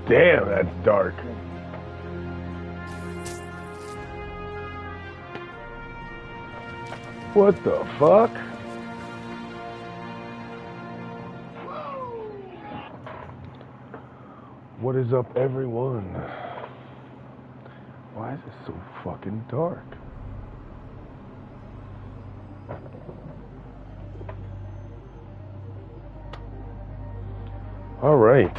Damn, that's dark. What the fuck? What is up, everyone? Why is it so fucking dark? All right.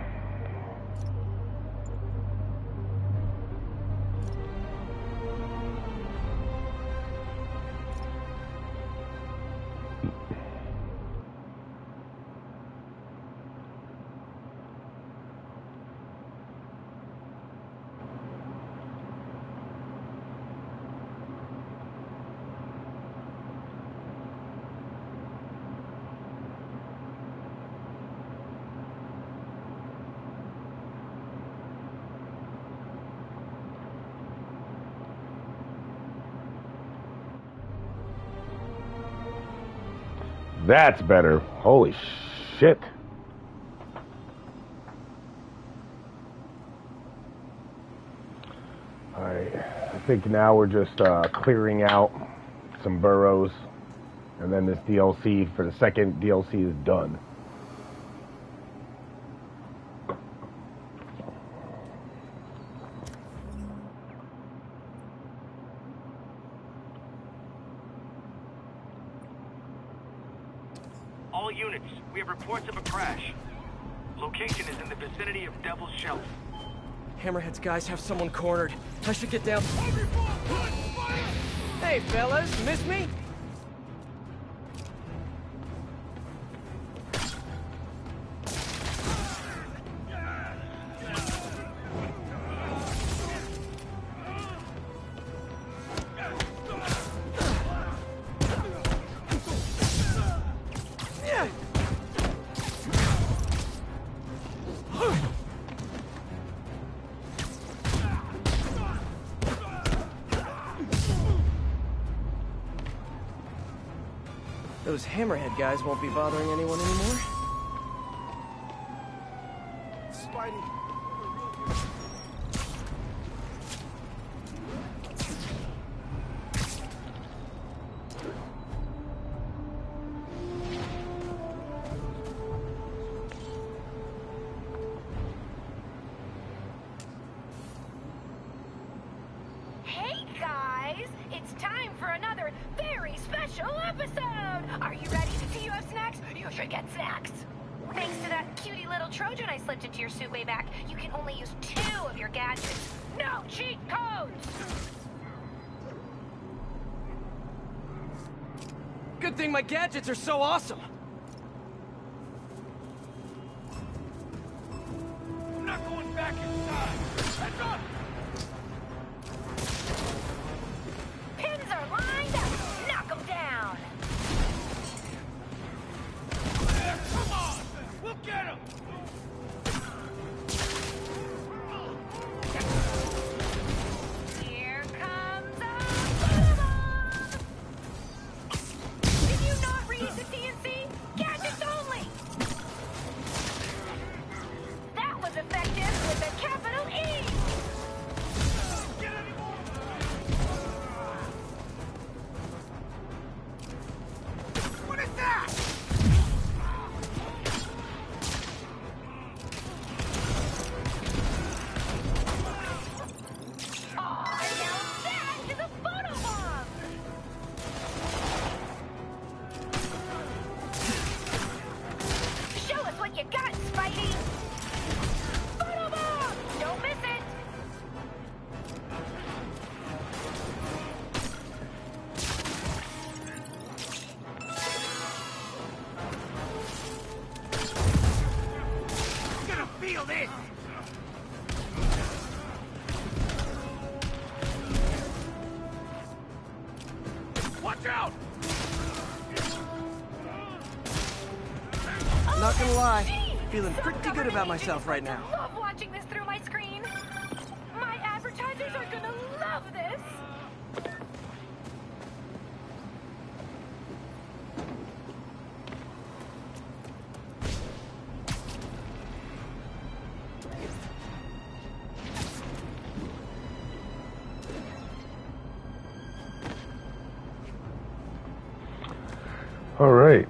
That's better. Holy shit. Alright, I think now we're just clearing out some burrows, and then this DLC for the second DLC is done. All units, we have reports of a crash. Location is in the vicinity of Devil's Shelf. Hammerhead's guys have someone cornered. I should get down. Hey, fellas, miss me? Those Hammerhead guys won't be bothering anyone anymore. Spidey. Hey guys, it's time for another very special episode. Are you ready? Do you have snacks? You should get snacks. Thanks to that cutie little Trojan I slipped into your suit way back, you can only use 2 of your gadgets. No cheat codes! Good thing my gadgets are so awesome. I'm not going back inside. Heads up! Pins are lined up. Knock them down. Come on! We'll get him! Here comes a Pokemon! Did you not read the TNC? Gadgets only! That was effective with a capital E! What is that? Aw, now that is a photobomb! Show us what you got, Spidey! Photobomb! Don't miss it! I'm gonna feel this! Watch out! Not gonna lie, Gee, feeling some pretty good government about myself agents right are now. gonna love watching this through my screen. My advertisers are gonna love this. All right.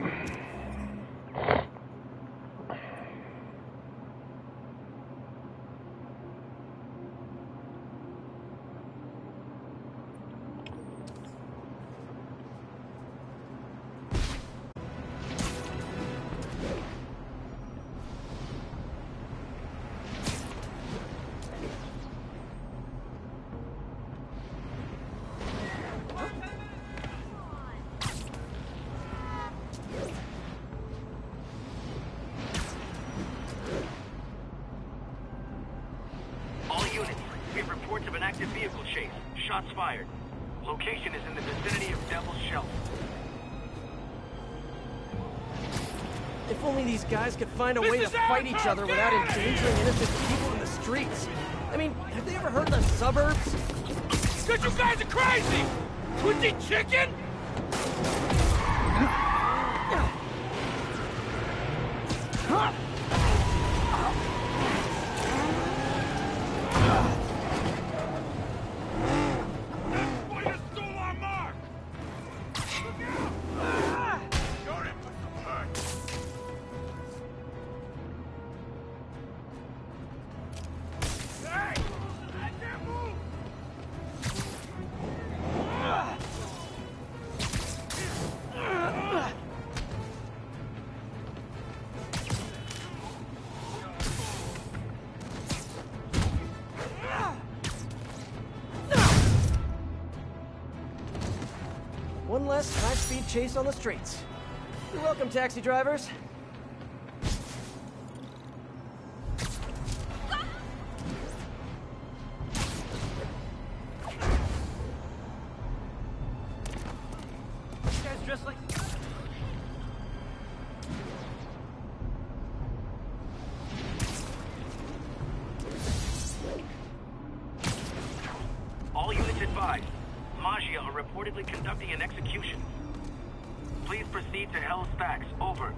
All units, we have reports of an active vehicle chase. Shots fired. Location is in the vicinity of Devil's Shelf. If only these guys could find a way to fight each other without endangering innocent people in the streets. I mean, have they ever heard of the suburbs? Because you guys are crazy! Pussy chicken? Boy, you stole our mark! Look out! You're in for some hurt. Hey! I can't move! One less high-speed chase on the streets. You're welcome, taxi drivers. You guys dressed like... All units advised. Maggia are reportedly conducting an execution. Please proceed to Hell's Facts. Over.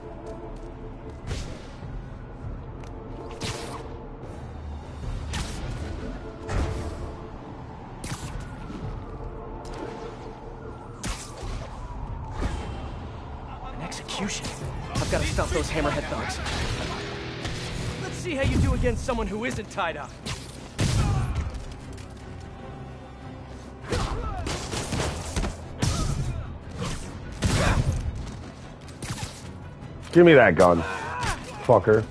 An execution? I've got to stop those hammerhead thugs. Let's see how you do against someone who isn't tied up. Give me that gun, fucker.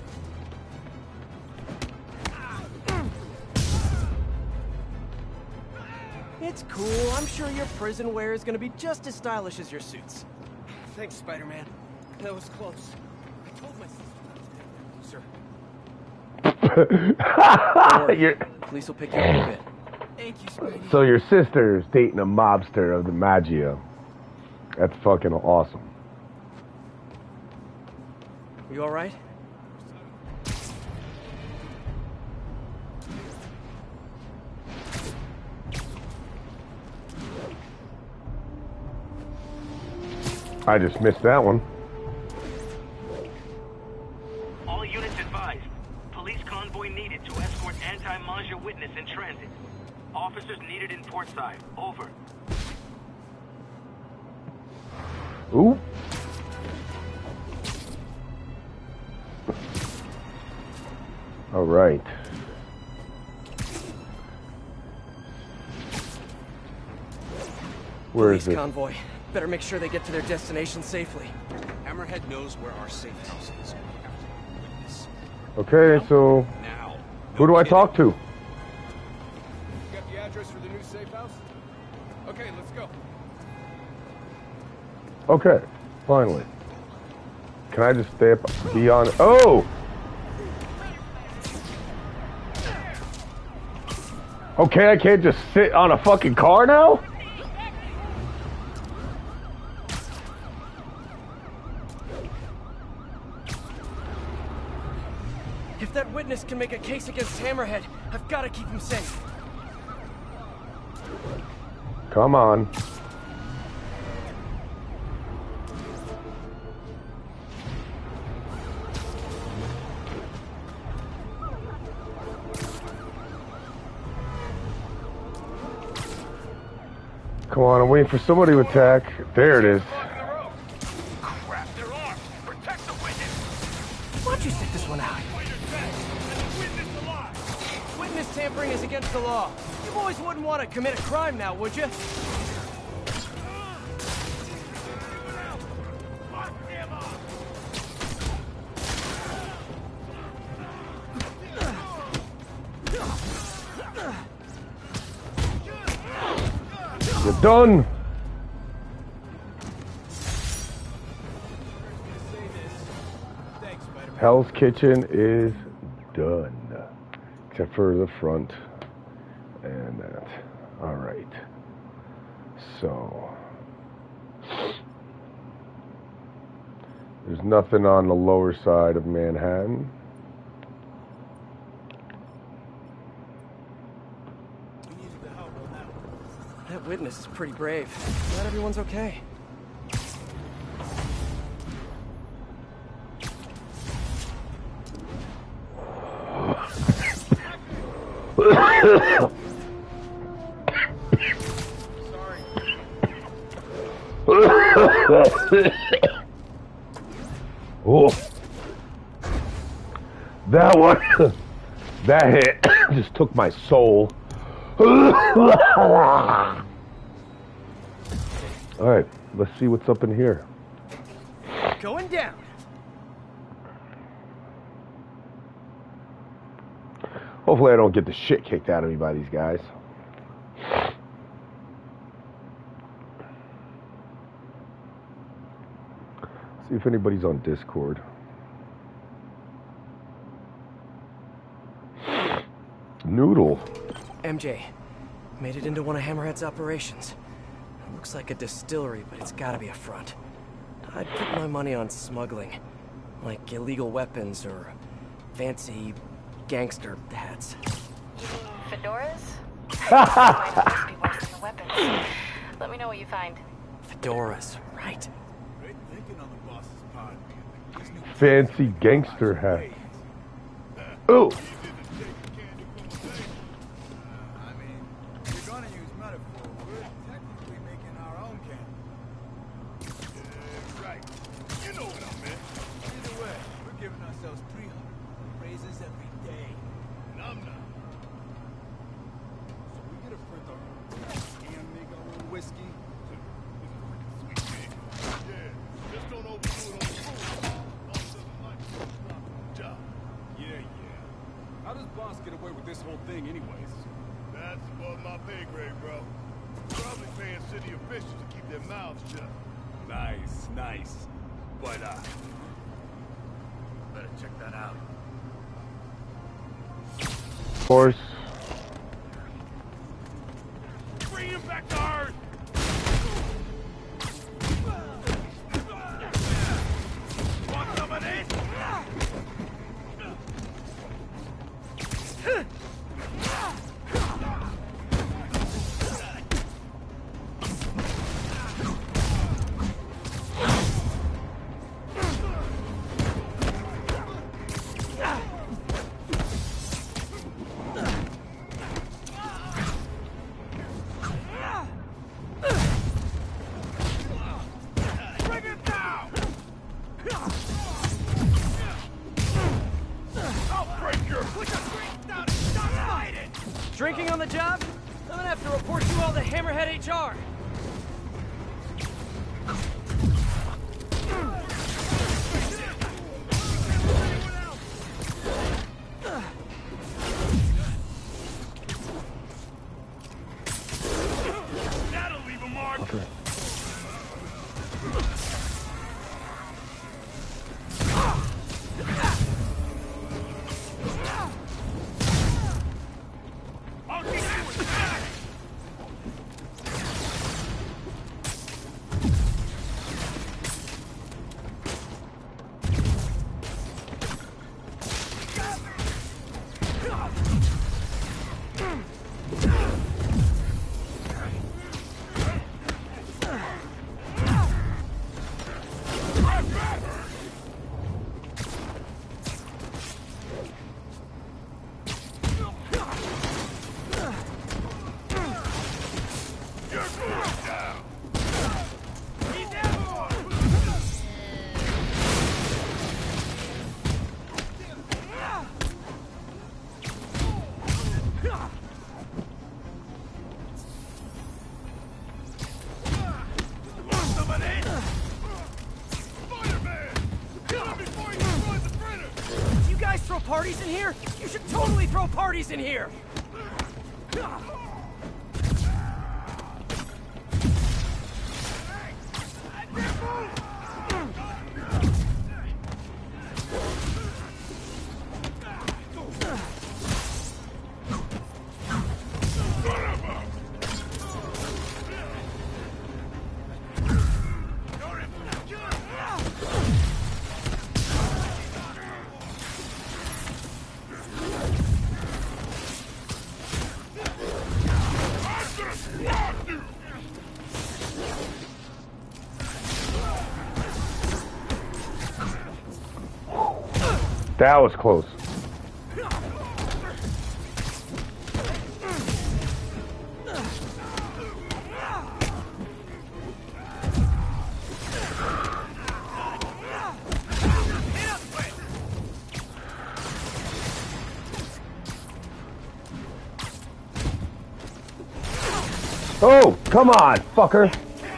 It's cool. I'm sure your prison wear is going to be just as stylish as your suits. Thanks, Spider-Man. That was close. I told my sister not to You're- Police will pick you up in a bit. Thank you, Spidey. so your sister's dating a mobster of the Maggia. That's fucking awesome. You all right? I just missed that one. All units advised. Police convoy needed to escort anti-Maggia witness in transit. Officers needed in Portside. Over. Ooh. All right. Where is Police it? convoy. Better make sure they get to their destination safely. Hammerhead knows where our safe house is. Witness. Okay, so Now. who do I talk to? You got the address for the new safe house? Okay, let's go. Okay, finally. Can I just stay up, be on? Oh! Okay, I can't just sit on a fucking car now? If that witness can make a case against Hammerhead, I've got to keep him safe. Come on. Come on, I'm waiting for somebody to attack. There it is. Protect the witness! Why don't you sit this one out? While you're dead, and the witness alive! Witness tampering is against the law. You boys wouldn't want to commit a crime now, would you? Lock him up! You're done. Hell's Kitchen is done. Except for the front and that. Alright. So there's nothing on the lower side of Manhattan. That witness is pretty brave. Glad everyone's okay. Oh, that one, that hit just took my soul. All right, let's see what's up in here. Going down. Hopefully I don't get the shit kicked out of me by these guys. See if anybody's on Discord. Noodle. MJ, made it into one of Hammerhead's operations. It looks like a distillery, but it's gotta be a front. I'd put my money on smuggling, like illegal weapons or fancy gangster hats. Fedoras? Might be worse than the weapons. Let me know what you find. Fedoras, right. Great thinking on the boss's part. These new Fancy gangster hat. Oh. I mean, if you're gonna use metaphor, we're technically making our own candy. Right. You know what I meant. Either way, we're giving ourselves 300 raises every day. And I'm not. So we get a print our own and make our own whiskey. This is freaking sweet, man. Yeah, just don't overdo it on the food. Boss doesn't like it. Stop the job. Yeah. How does Boss get away with this whole thing anyways? That's above my pay grade, bro. Probably paying city officials to keep their mouths shut. Nice. But, better check that out. Of course. Bring him back to Earth! Want some of this? Bring him down! I'll break your... Put your drink down and stop fighting! Drinking on the job? I'm gonna have to report you all to Hammerhead HR. That'll leave a mark! I'll get you a snack! parties in here? You should totally throw parties in here! That was close. Oh, come on, fucker.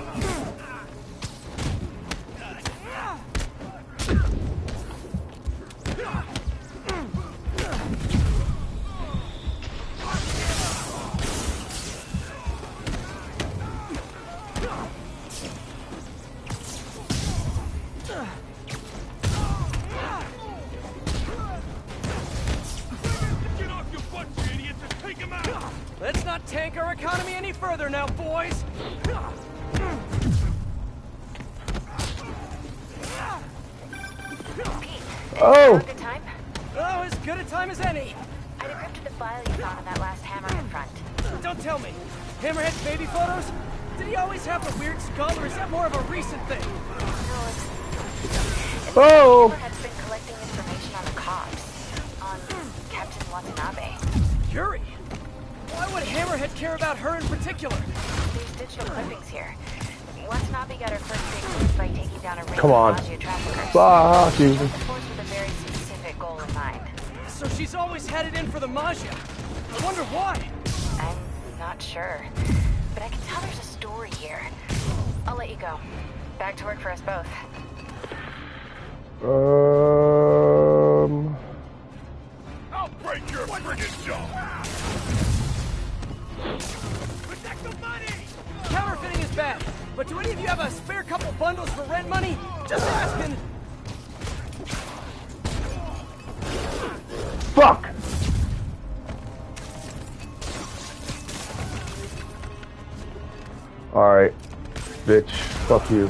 Get off your butt, you idiots, and take him out! Let's not tank our economy any further now, boys! Pete, Oh! good time? Oh, as good a time as any! I decrypted the file you found on that last Hammerhead front. Don't tell me. Hammerhead's baby photos? Did he always have a weird skull, or is that more of a recent thing? No, it's Oh! Hammerhead's been collecting information on the cops. On Captain Watanabe. Yuri! Why would Hammerhead care about her in particular? There's digital clippings here. Watanabe got her first big move by taking down a ring Come on. of Maggia traffickers. Fuck you. The force with a very specific goal in mind. So she's always had it in for the Maggia. I wonder why. I'm not sure. But I can tell there's a story here. I'll let you go. Back to work for us both. I'll break your friggin' jaw! Protect the money! Counterfeiting is bad, but do any of you have a spare couple bundles for rent money? Just asking. Fuck! Alright, bitch. Fuck you.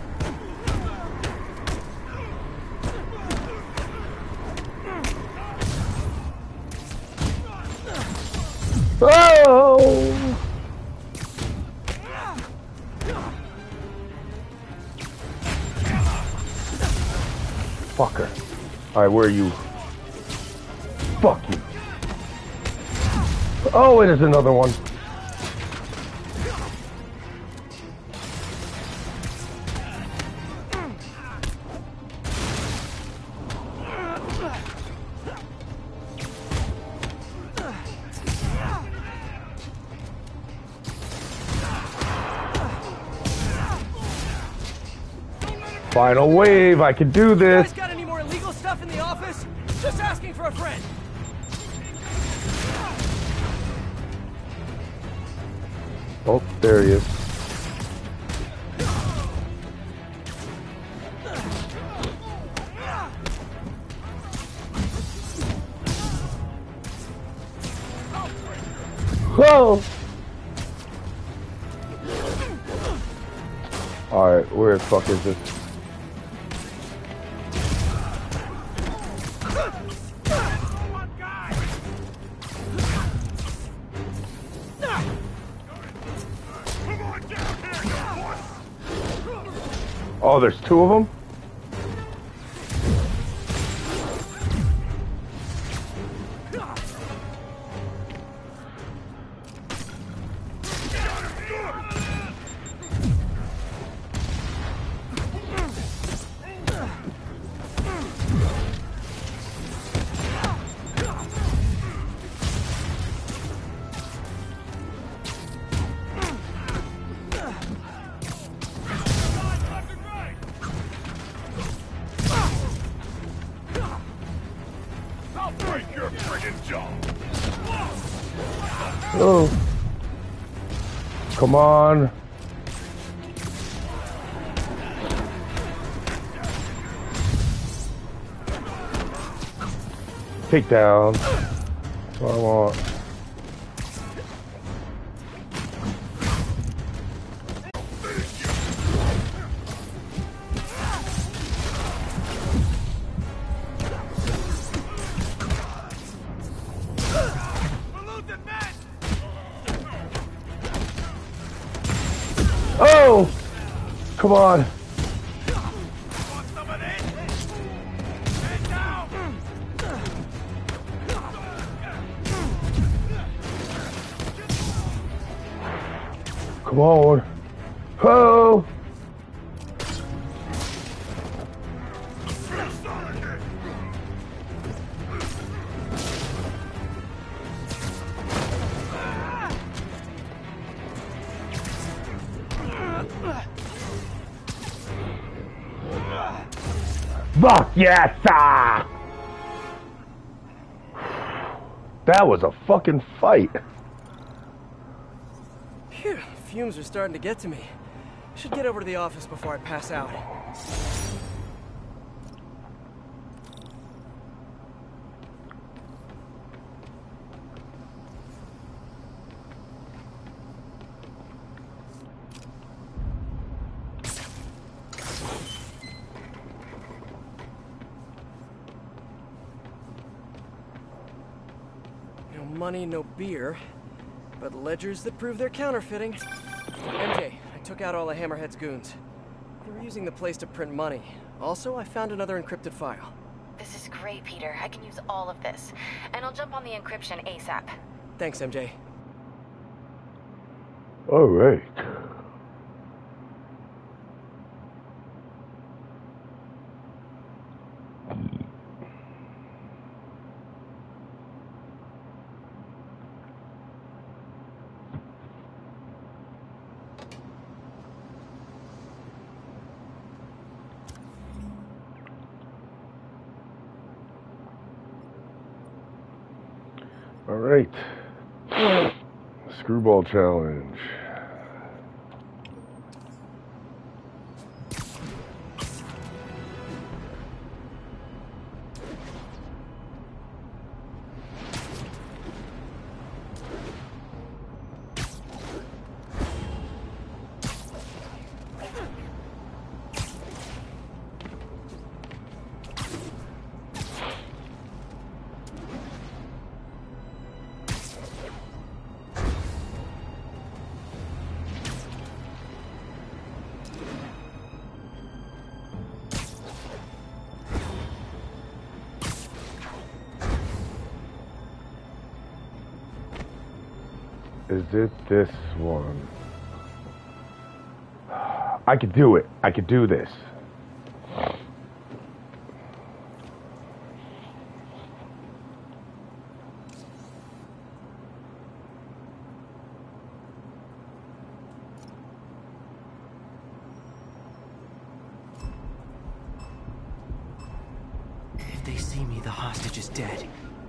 Oh! Fucker. Alright, where are you? Fuck you. Oh, it is another one. Final wave, I can do You this. guys got any more illegal stuff in the office? Just asking for a friend. Oh, there he is. Whoa! Alright, where the fuck is this? Oh, there's two of them? friggin' job. Oh. Come on. Take down. That's what I want. Oh! Come on. Come on. Oh! Fuck yes! Ah! That was a fucking fight. Phew, fumes are starting to get to me. Should get over to the office before I pass out. No money, no beer, but ledgers that prove they're counterfeiting. MJ, I took out all the Hammerhead's goons. They were using the place to print money. Also, I found another encrypted file. This is great, Peter. I can use all of this. And I'll jump on the encryption ASAP. Thanks, MJ. All right. All right. Screwball challenge. Is it this one? I could do it. I could do this. If they see me, the hostage is dead.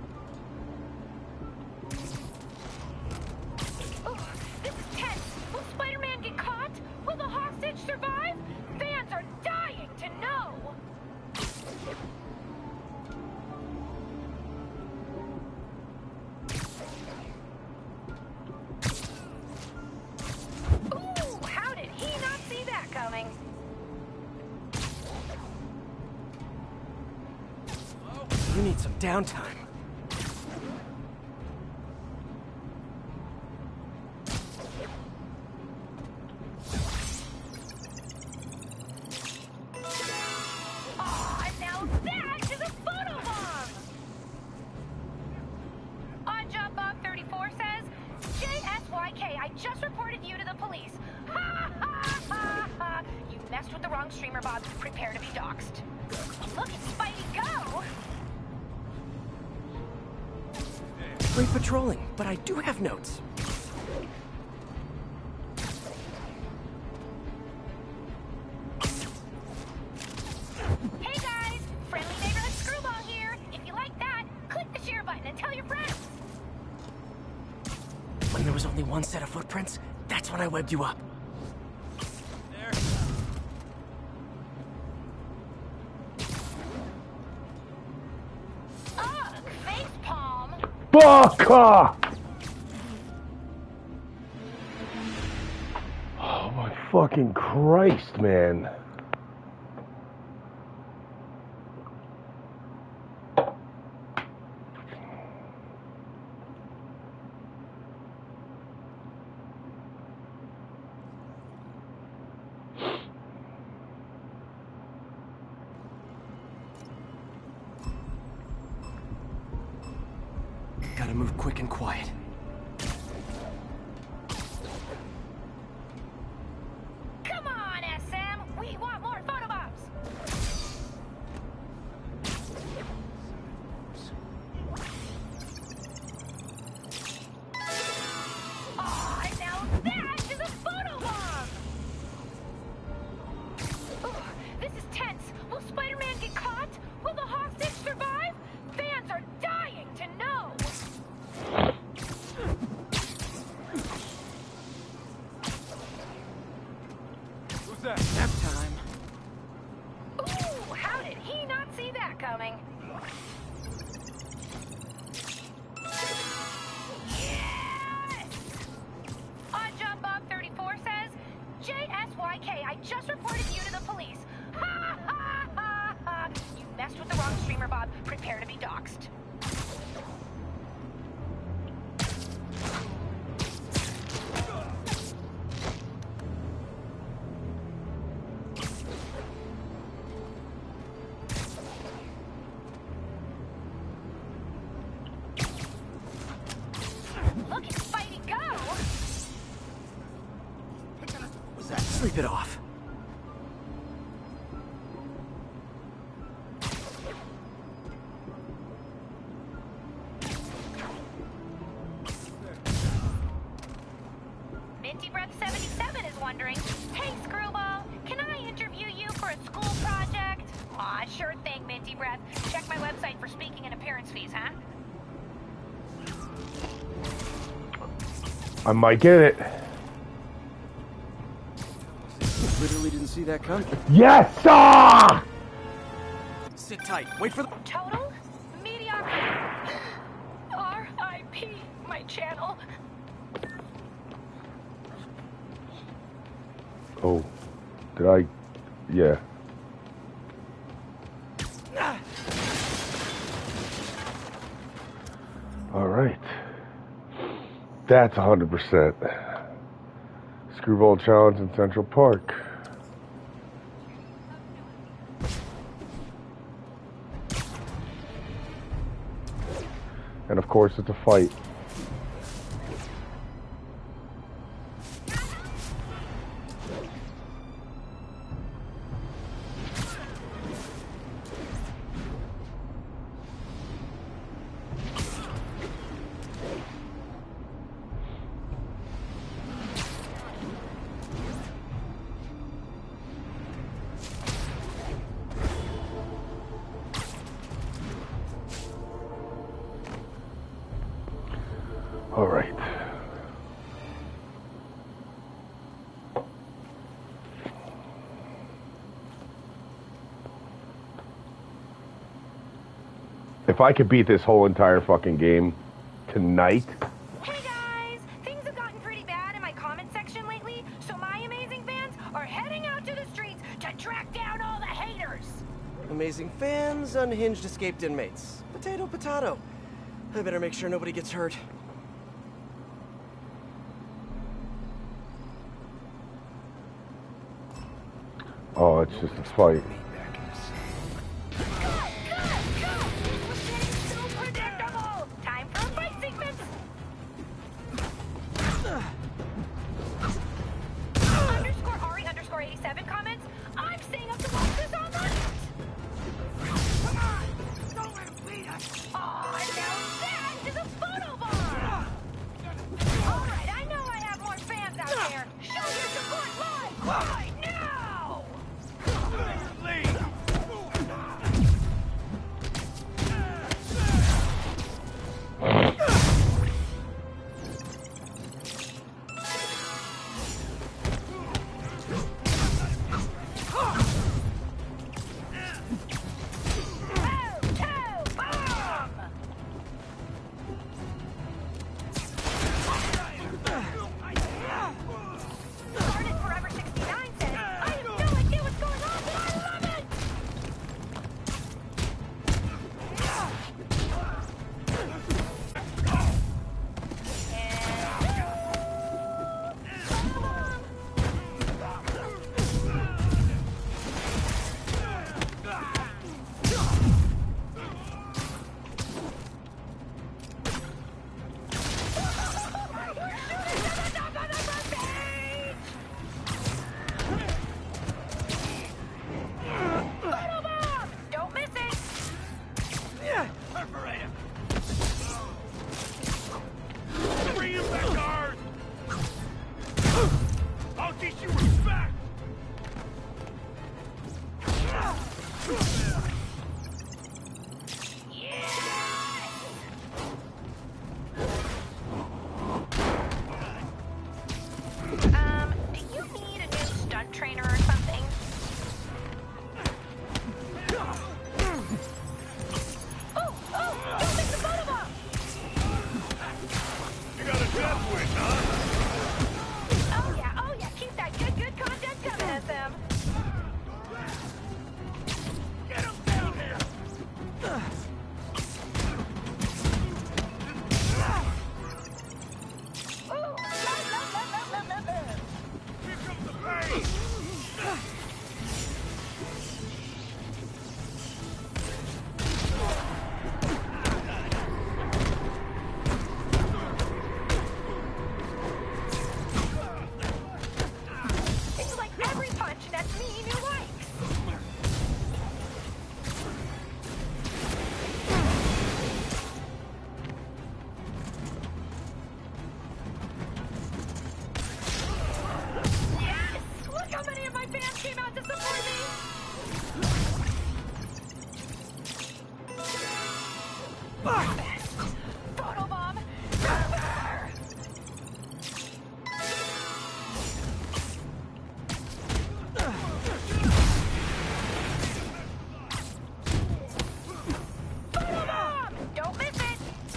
You need some downtime. Aw, now that is a photobomb! On Job Bob 34 says, JSYK, I just reported you to the police. Ha ha ha ha! You messed with the wrong streamer, Bob. Prepare to be doxxed. Look at Spidey go! Great patrolling, but I do have notes. Hey guys! Friendly neighborhood Screwball here! If you like that, click the share button and tell your only one set of footprints, that's when I webbed you up. There. Ugh, face palm. Fuck! Oh my fucking Christ, man. Gotta move quick and quiet. Come on, SM. We want more photobombs. Oh, now that is a photobomb. Ugh, this is tense. Will Spider-Man get caught? Will the hostage survive? Fans are dying to know. Who's that? Nap time. Ooh, how did he not see that coming? Yes! Odd Job Bob 34 says, JSYK, I just reported you to the police. Ha ha ha ha! You messed with the wrong streamer, Bob. Prepare to be doxxed. Look at Spidey go! Was that? Sleep it off. Minty Breath 77 is wondering, hey Screwball, can I interview you for a school project? Aw, sure thing, Minty Breath. Check my website for speaking and appearance fees, huh? I might get it. Literally didn't see that coming. Yes! Ah! Sit tight. Wait for the... Total mediocrity. R.I.P. my channel. Oh. Did I? Yeah. All right. That's 100%. Screwball challenge in Central Park. And of course, it's a fight. All right. If I could beat this whole entire fucking game tonight. Hey guys! Things have gotten pretty bad in my comment section lately, so my amazing fans are heading out to the streets to track down all the haters! Amazing fans, unhinged escaped inmates. Potato, potato. I better make sure nobody gets hurt. Oh, it's just a fight. Good! This was getting so predictable! Time for a fight sequence! _Ari_87 comments, I'm staying up to watch this all night! Come on! Don't let him beat us! Aw, now that is a photobomb! Alright, I know I have more fans out there. Show your support live! Right now! Photobomb! Photobomb! Don't miss it!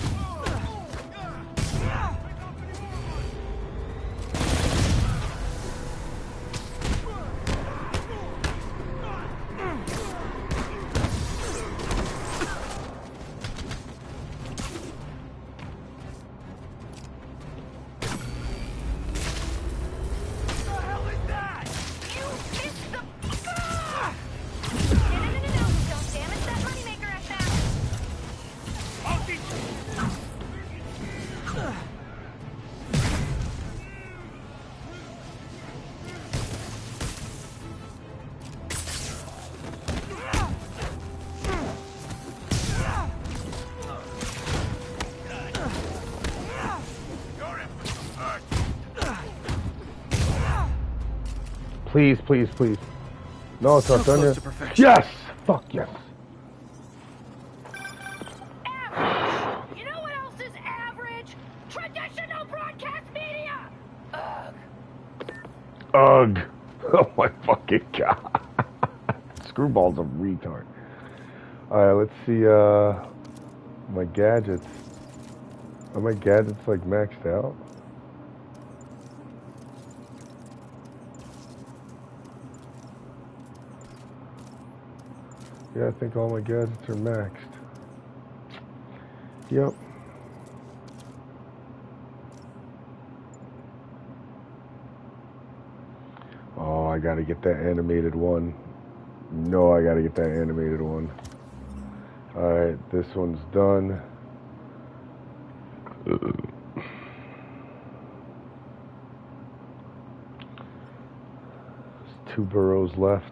Please, please, please. No, it's not So done close yet. to perfection. Yes! Fuck yes. Average! You know what else is average? Traditional broadcast media! Ugh. Ugh. Oh my fucking god. Screwball's a retard. Alright, let's see, my gadgets. Are my gadgets, like, maxed out? Yeah, I think all my gadgets are maxed. Yep. Oh, I gotta get that animated one. No, I gotta get that animated one. Alright, this one's done. There's 2 burrows left.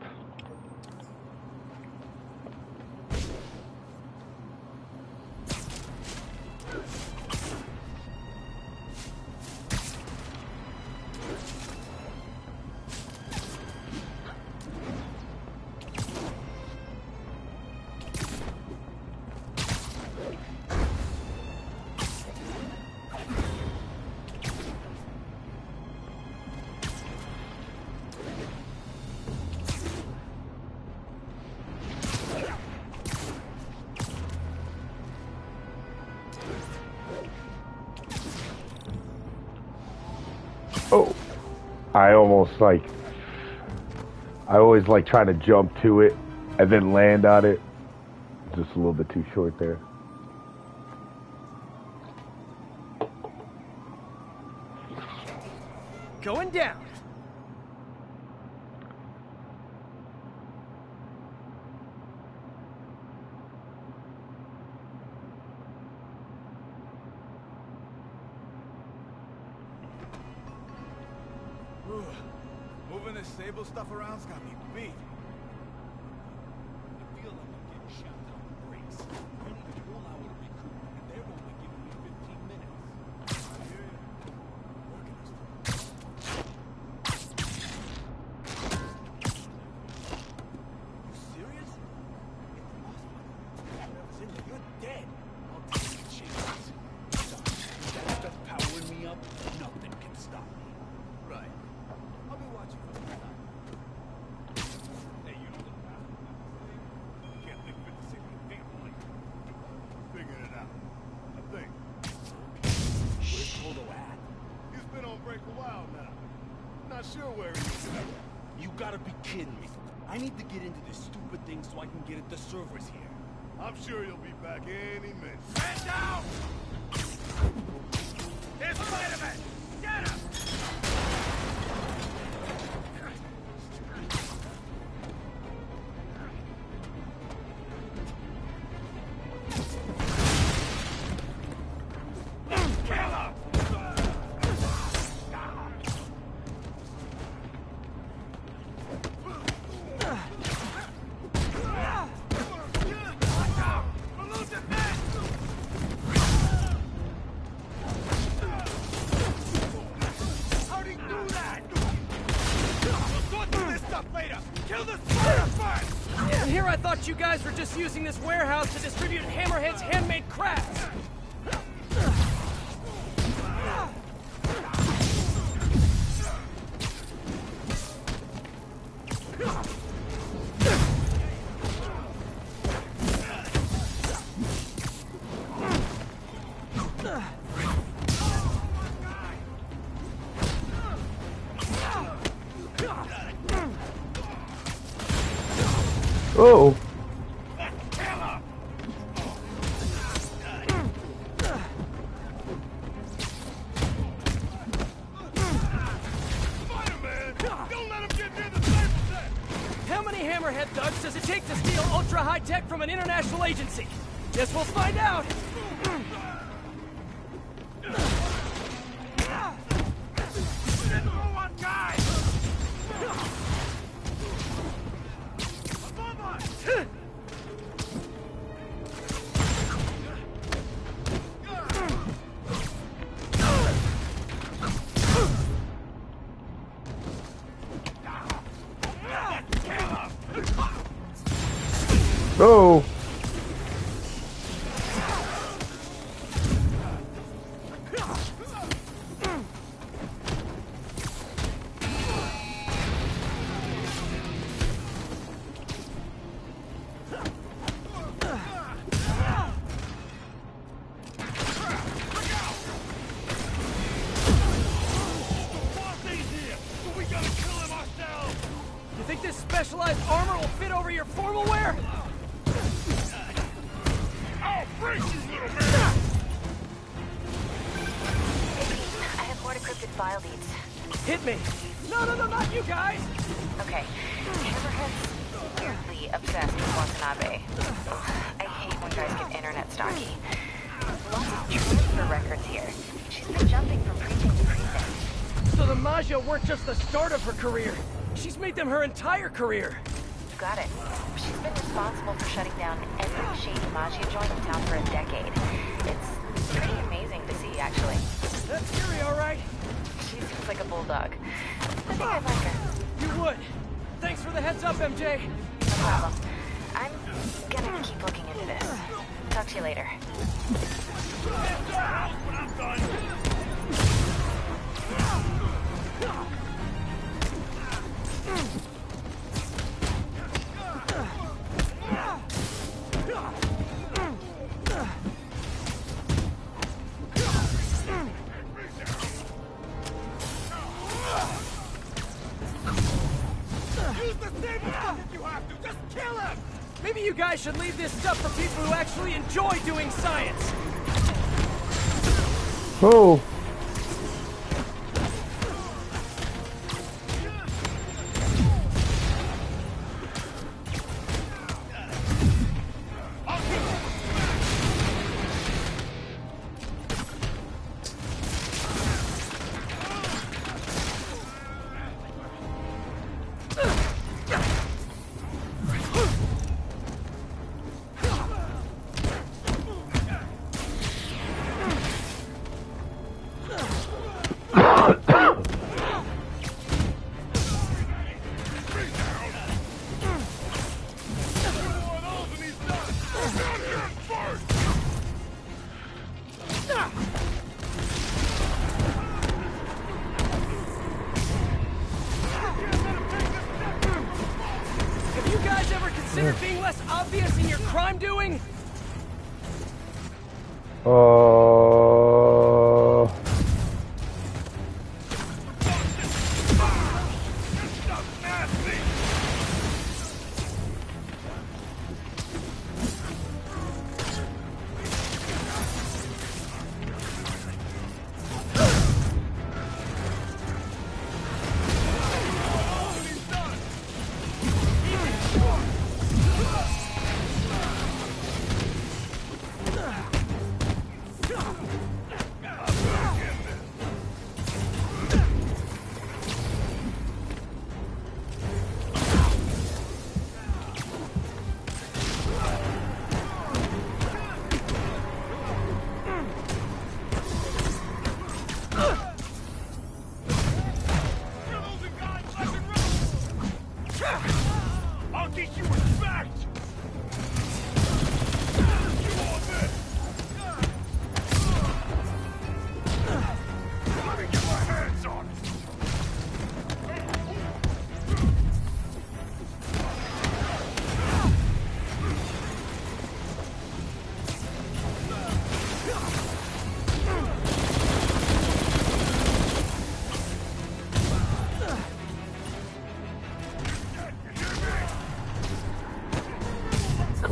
Oh, I almost like, I always like try to jump to it and then land on it. Just a little bit too short there. Going down. Moving this Sable stuff around's got me beat. I feel like I'm getting shot down the brakes. I need a whole hour to recoup, and they're only giving me 15 minutes. I hear you. Working us You serious? Get the boss money. Whatever's in there, you're dead. I'll take the chances. That stuff powering me up, nothing can stop me. Right. I'll be watching from the side. Hey, you don't look past me. Can't think of it to save my family. Figured it out. I think. Where's Toto at? He's been on break a while now. Not sure where he is. You gotta be kidding me. I need to get into this stupid thing so I can get at the servers here. I'm sure you'll be back any minute. Stand down! Here's Spider-Man! Get him! thought you guys were just using this warehouse to distribute Hammerhead's handmade crafts. Oh. How many Hammerhead thugs does it take to steal ultra-high tech from an international agency? Guess we'll find out. Oh. You think this specialized armor will fit over your formal wear? I have more decrypted file leads. Hit me. No, not you guys. Okay. Hammerhead's weirdly obsessed with Watanabe. I hate when guys get internet stocky. Lots of transfer records here. She's been jumping from precinct to precinct. So the Maggia weren't just the start of her career. She's made them her entire career. You got it. She's been responsible for shutting down every shady Maggia joint in town for a decade. It's pretty amazing to see, actually. That's scary, all right. She seems like a bulldog. I think I'd like her. You would. Thanks for the heads up, MJ. No problem. I'm gonna keep looking into this. Talk to you later. Maybe you guys should leave this stuff for people who actually enjoy doing science. Oh. Have you guys ever considered being less obvious in your crime doing?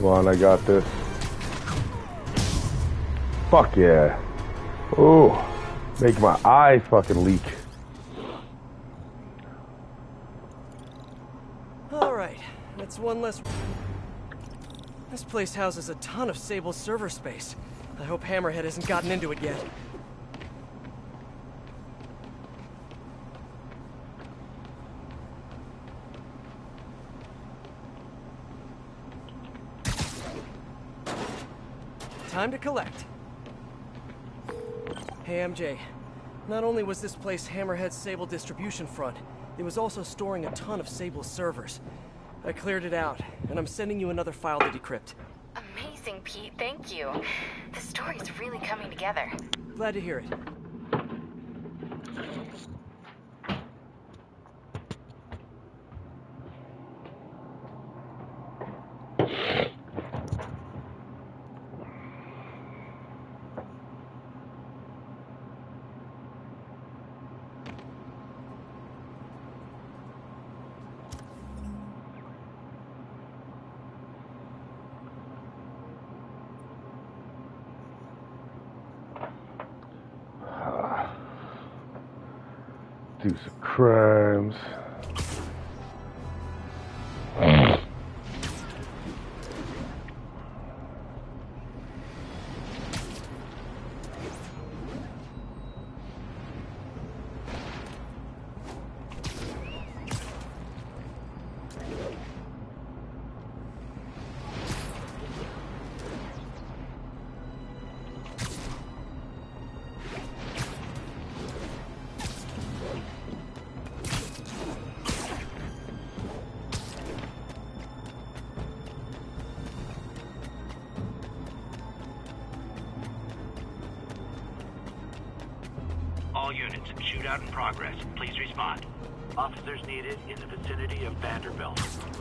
on, I got this. Fuck yeah. Ooh. Make my eyes fucking leak. Alright, that's one less... This place houses a ton of Sable server space. I hope Hammerhead hasn't gotten into it yet. Time to collect. Hey, MJ. Not only was this place Hammerhead's Sable distribution front, it was also storing a ton of Sable servers. I cleared it out, and I'm sending you another file to decrypt. Amazing, Pete. Thank you. The story's really coming together. Glad to hear it. Do some crimes. All units, shootout in progress. Please respond. Officers needed in the vicinity of Vanderbilt.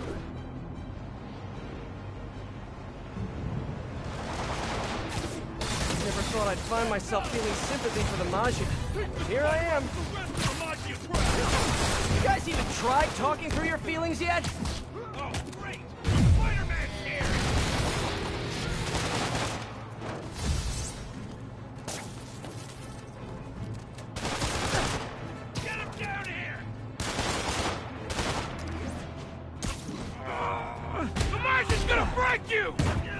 Never thought I'd find myself feeling sympathy for the Maggia. Here I am. You guys even tried talking through your feelings yet? Oh, great! Spider-Man's here! Get him down here! The Martian's gonna break you!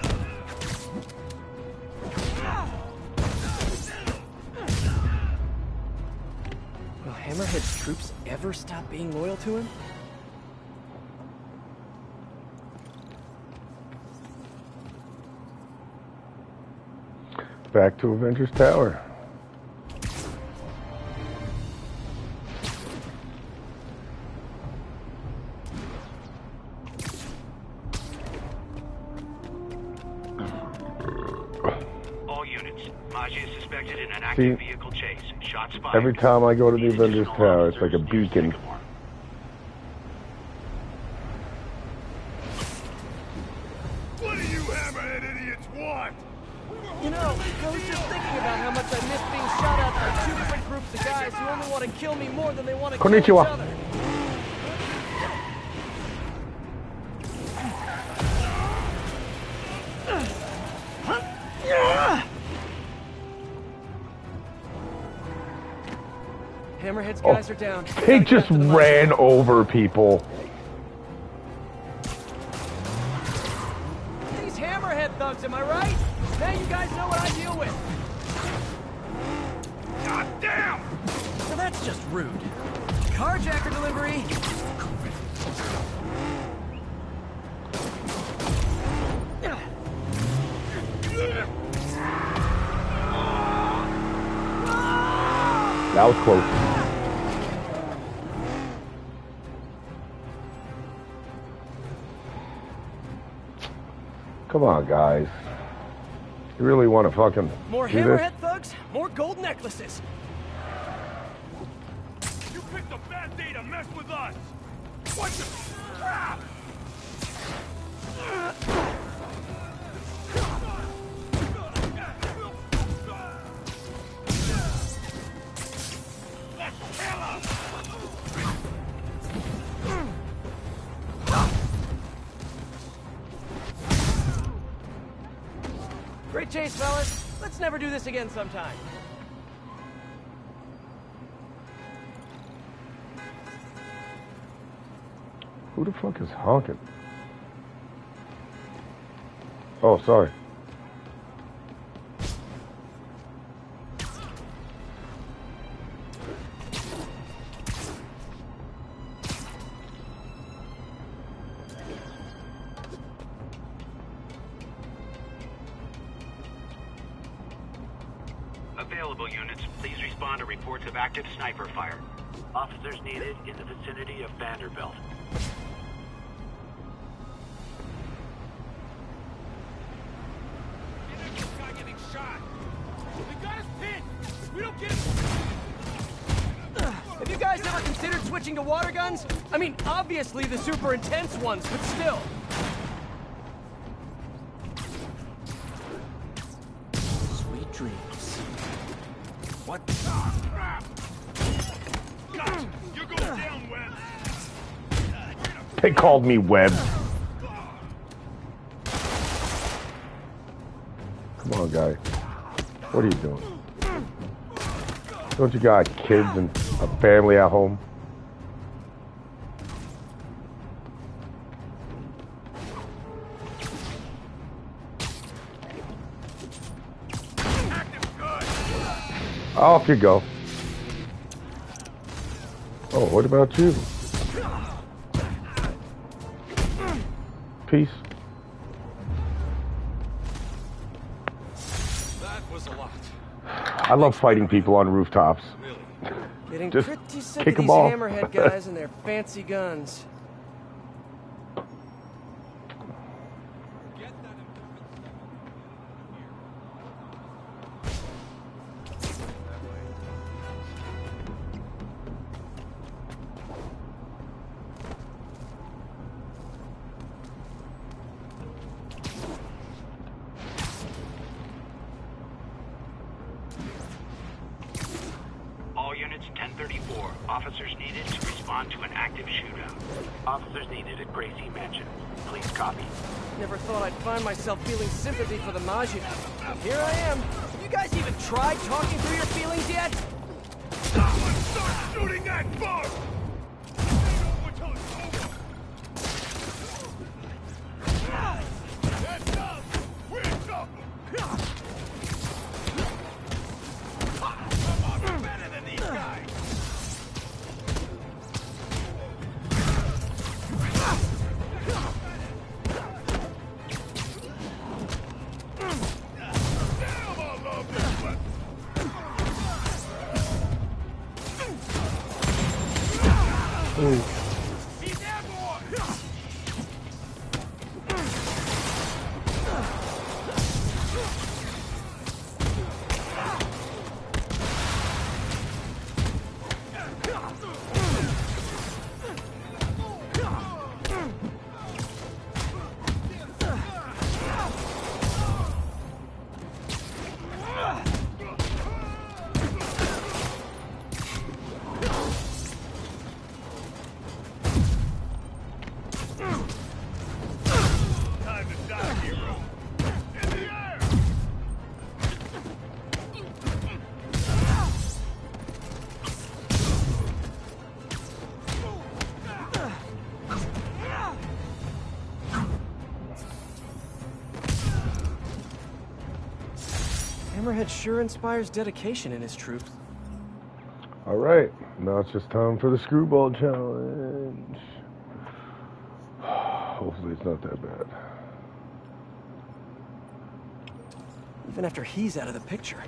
Will Hammerhead's troops ever stop being loyal to him? Back to Avengers Tower. All units, Maggia is suspected in an active vehicle chase. Shots fired. Every time I go to the Need Avengers additional Tower, it's like a officers near beacon. Sycamore. What do you hammerhead idiots want? You know, I was just thinking about how much I miss being shot at by two different groups of guys who only want to kill me more than they want to kill each Konnichiwa. other. Hammerhead's guys are down. They Gotta get just up to the ran over people. These Hammerhead thugs, am I right? Now you guys know what I deal with. God damn! Well, that's just rude. Carjacker delivery. That was close. Come on, guys. You really want to fucking More do this? Hammerhead thugs, more gold necklaces. You picked a bad day to mess with us! What the crap? Let's kill him! Great chase, fellas. Let's never do this again sometime. Who the fuck is honking? Oh, sorry. Available units, please respond to reports of active sniper fire. Officers needed in the vicinity of Vanderbilt. Have you guys ever considered switching to water guns? I mean, obviously the super intense ones, but still. Sweet dreams. What? Gotcha. You're going down, Webb. They called me Webb. Come on, guy. What are you doing? Don't you got kids and a family at home? Off you go. Oh, what about you? Peace. That was a lot. I love fighting people on rooftops. Getting Just pretty sick kick of 'em these off. hammerhead guys and their fancy guns. All units 1034. Officers needed to respond to an active shootout. Officers needed at Gracie Mansion. Please copy. Never thought I'd find myself feeling sympathy for the Majid. Here I am. Have you guys even tried talking through your feelings yet? Someone start shooting that bug! That's up! We're talking! Come on, we're better than these guys! Damn, I love this weapon! He's airborne! Time to die, hero! In the air! Hammerhead sure inspires dedication in his troops. All right, now it's just time for the screwball challenge. Hopefully it's not that bad. Even after he's out of the picture.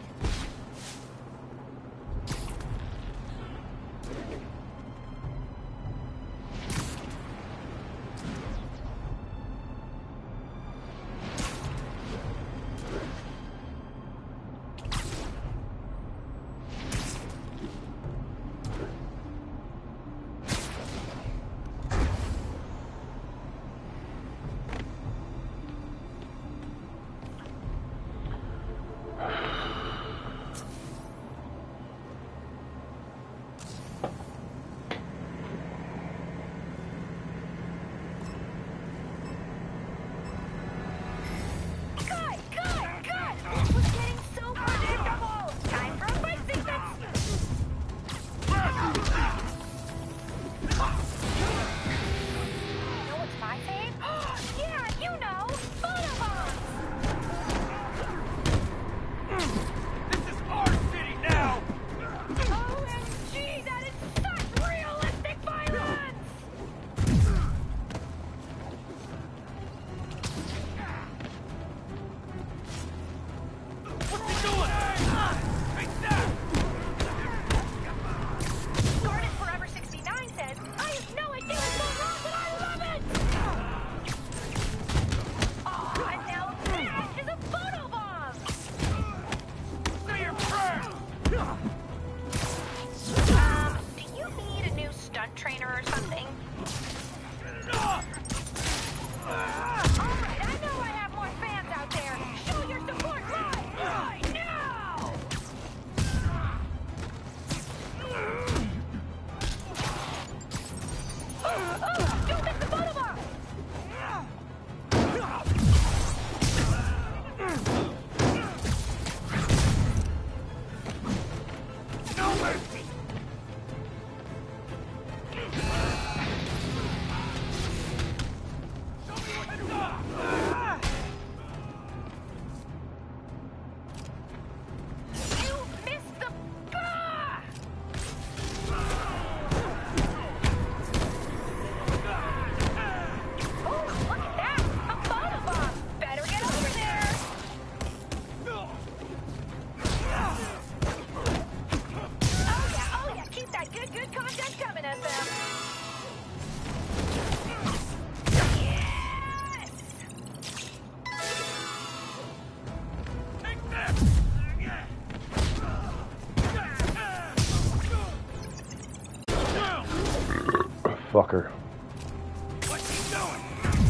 fucker. What's he doing?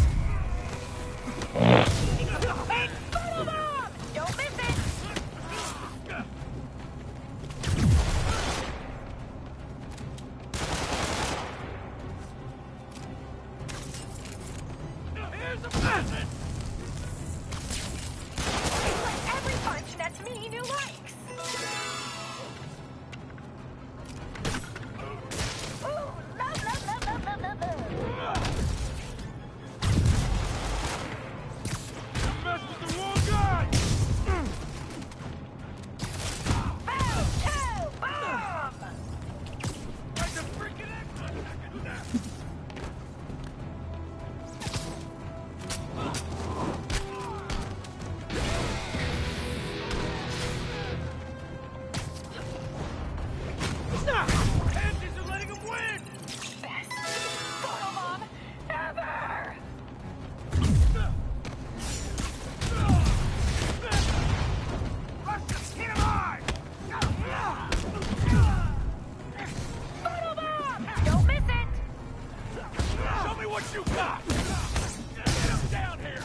Hey, photobomb! Don't miss it! Here's a present! Like every punch nets me new likes! Ooh, love, love, love, love, love, love, love. You messed with the wrong guy! Boom, two, bomb! Like a freaking X-Men! Pansies are letting him win! Best photobomb ever! Russians, hit him hard! Photobomb! Don't miss it! Show me what you got! Get him down here!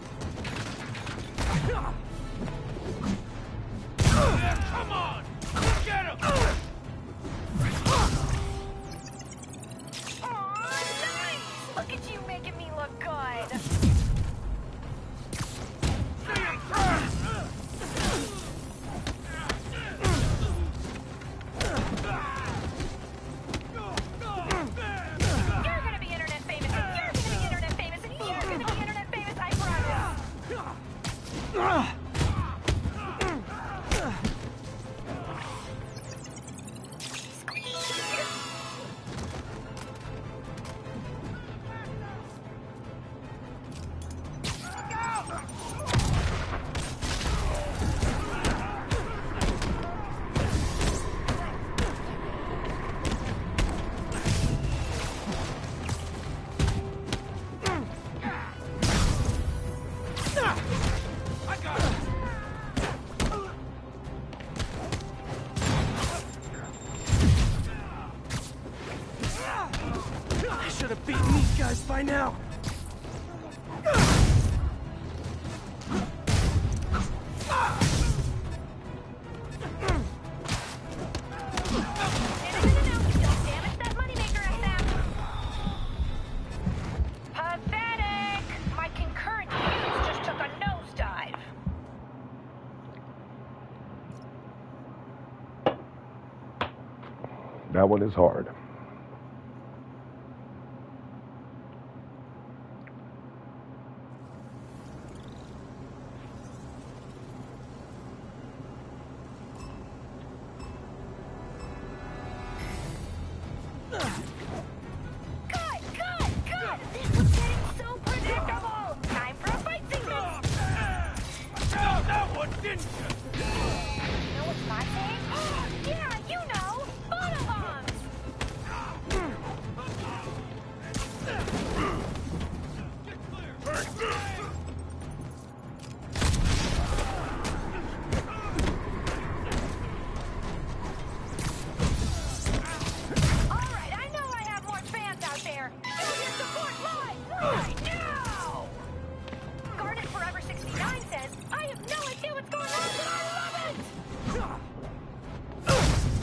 Yeah, come on! Look at him! Aw, nice! Look at you making me look good! See him turn! You're gonna be internet famous, and you're gonna be internet famous, and you're gonna be internet famous, I promise! I got him! I should have beaten these guys by now. No, don't damage that moneymaker, SM! Pathetic! My concurrent views just took a nosedive. That one is hard. Good, good, good! This was getting so predictable! Time for a fight sequence! Got that one, didn't you? You know what's my thing? Yeah, you know! Photobombs! Alright, I know I have more fans out there! Show your support live right now! Garnet Forever 69 says, I have no idea what's going on, but I love it!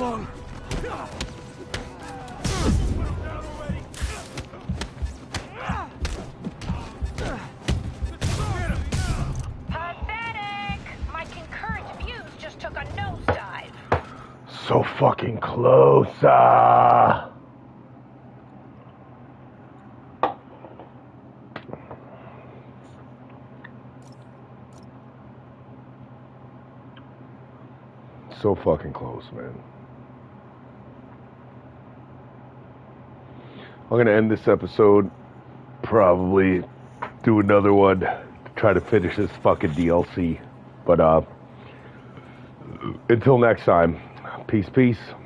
on. Pathetic! My concurrent views just took a nosedive. So fucking close. So fucking close, man. I'm gonna end this episode. Probably do another one to try to finish this fucking DLC. But until next time, peace, peace.